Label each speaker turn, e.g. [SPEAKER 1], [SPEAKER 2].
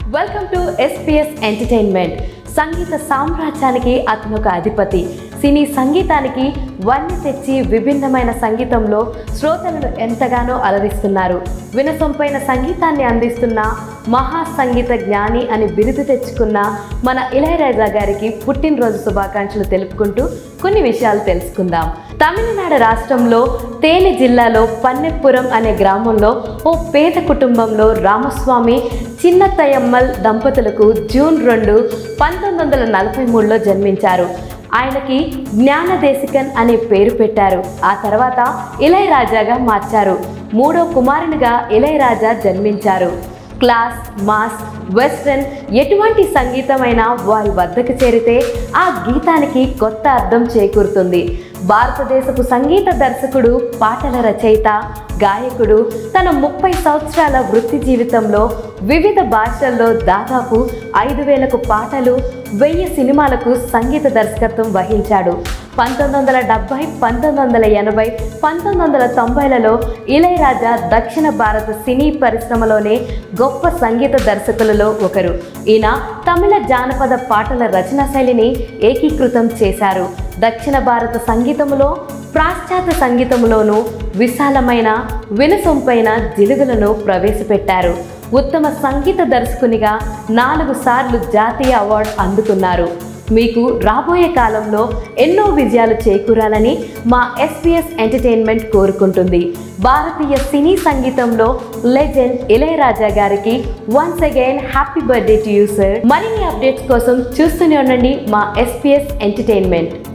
[SPEAKER 1] Welcome to SPS entertainment. సంగీత సామ్రాజ్యానికి అతను ఒక అధిపతి. సినీ సంగీతానికి వన్నె తెచ్చి విభిన్నమైన సంగీతంలో శ్రోతలను ఎంతగానో అలరిస్తున్నారు. వినసొంపైన సంగీతాన్ని అందిస్తున్న మహా సంగీత జ్ఞాని అని బిరుదు తెచ్చుకున్న మన ఇళయరాజా గారికి పుట్టినరోజు శుభాకాంక్షలు తెలుపుకుంటూ కొన్ని విషయాలు తెలుసుకుందాం. తమిళనాడు రాష్ట్రంలో తేని జిల్లాలో పన్నెపురం అనే గ్రామంలో ఓ పేద కుటుంబంలో రామస్వామి చిన్నతయమ్మల్ దంపతులకు జూన్ 2, 1943లో జన్మించారు. ఆయనకి జ్ఞానదేశికన్ అనే పేరు పెట్టారు. ఆ తర్వాత ఇళయరాజాగా మార్చారు. 3వ కుమారునిగా ఇళయరాజా జన్మించారు. క్లాస్, మాస్, వెస్ట్రన్ ఎటువంటి సంగీతమైనా వారి వద్దకు చేరితే ఆ గీతానికి కొత్త అర్థం చేకూరుతుంది. భారతదేశపు సంగీత దర్శకుడు, పాటల రచయిత, గాయకుడు తన 30 సంవత్సరాల వృత్తి జీవితంలో వివిధ భాషల్లో దాదాపు 5,000కు పాటలు, 1000 సినిమాలకు సంగీత దర్శకత్వం వహించాడు. 1970, 1980, 1990లలో ఇళయరాజా దక్షిణ భారత సినీ పరిశ్రమలోనే గొప్ప సంగీత దర్శకులలో ఒకరు. ఈయన తమిళ జానపద పాటల రచనా శైలిని ఏకీకృతం చేశారు. దక్షిణ భారత సంగీతములో, పాశ్చాత్య సంగీతంలోనూ విశాలమైన వినసొంపైన జిలుగులను ప్రవేశపెట్టారు. ఉత్తమ సంగీత దర్శకునిగా 4 సార్లు జాతీయ అవార్డు అందుకున్నారు. మీకు రాబోయే కాలంలో ఎన్నో విజయాలు చేకూరాలని మా SPS ఎంటర్టైన్మెంట్ కోరుకుంటుంది. భారతీయ సినీ సంగీతంలో లెజెండ్ ఇళయరాజా గారికి once again happy birthday to you sir. మరిన్ని అప్డేట్స్ కోసం చూస్తూనే ఉండండి మా SPS ఎంటర్టైన్మెంట్.